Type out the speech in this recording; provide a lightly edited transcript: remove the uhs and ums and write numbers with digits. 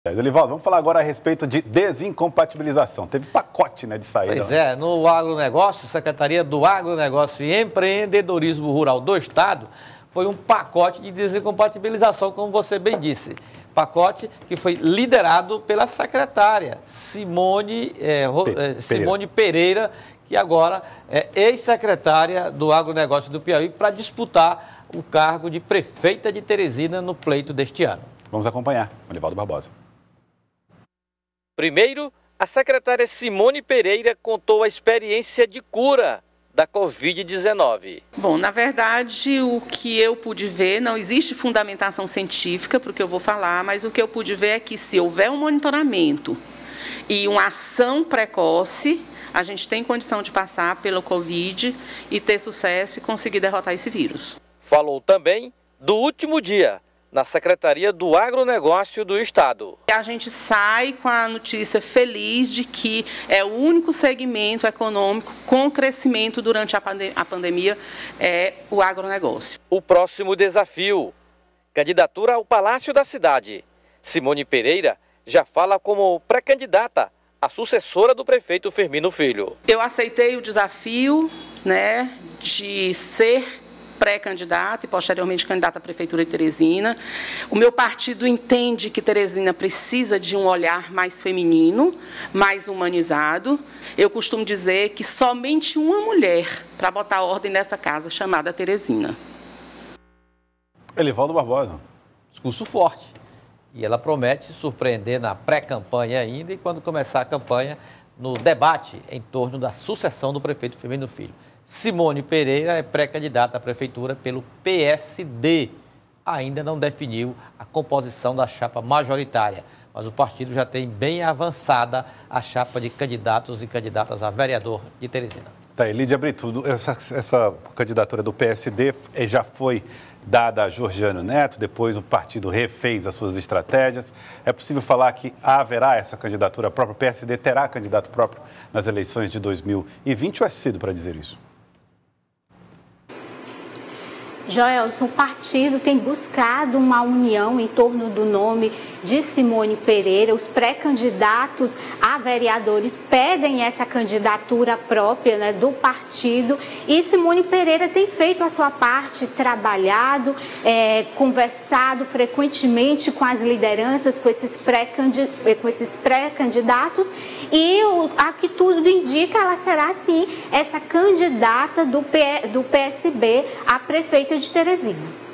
Delivaldo, vamos falar agora a respeito de desincompatibilização. Teve pacote, né, de saída. Pois é, no agronegócio, Secretaria do Agronegócio e Empreendedorismo Rural do Estado, foi um pacote de desincompatibilização, como você bem disse. Pacote que foi liderado pela secretária Simone Pereira, que agora é ex-secretária do agronegócio do Piauí, para disputar o cargo de prefeita de Teresina no pleito deste ano. Vamos acompanhar, Olivaldo Barbosa. Primeiro, a secretária Simone Pereira contou a experiência de cura da Covid-19. Bom, na verdade, o que eu pude ver, não existe fundamentação científica para o que eu vou falar, mas o que eu pude ver é que se houver um monitoramento e uma ação precoce, a gente tem condição de passar pelo Covid e ter sucesso e conseguir derrotar esse vírus. Falou também do último dia na Secretaria do Agronegócio do Estado. A gente sai com a notícia feliz de que é o único segmento econômico com crescimento durante a pandemia, é o agronegócio. O próximo desafio, candidatura ao Palácio da Cidade. Simone Pereira já fala como pré-candidata a sucessora do prefeito Firmino Filho. Eu aceitei o desafio, de ser pré-candidata e posteriormente candidata à Prefeitura de Teresina. O meu partido entende que Teresina precisa de um olhar mais feminino, mais humanizado. Eu costumo dizer que somente uma mulher para botar ordem nessa casa chamada Teresina. Elivaldo Barbosa. Discurso forte. E ela promete surpreender na pré-campanha ainda e quando começar a campanha, no debate em torno da sucessão do prefeito Firmino Filho. Simone Pereira é pré-candidata à prefeitura pelo PSD. Ainda não definiu a composição da chapa majoritária, mas o partido já tem bem avançada a chapa de candidatos e candidatas a vereador de Teresina. Tá aí, Lídia Brito, essa candidatura do PSD já foi dada a Georgiano Neto, depois o partido refez as suas estratégias. É possível falar que haverá essa candidatura própria? O PSD terá candidato próprio nas eleições de 2020 ou é cedo para dizer isso? Joelson, o partido tem buscado uma união em torno do nome de Simone Pereira. Os pré-candidatos a vereadores pedem essa candidatura própria do partido e Simone Pereira tem feito a sua parte, trabalhado, conversado frequentemente com as lideranças, com esses pré-candidatos e, a que tudo indica, ela será sim essa candidata do PSB a prefeita de Teresina.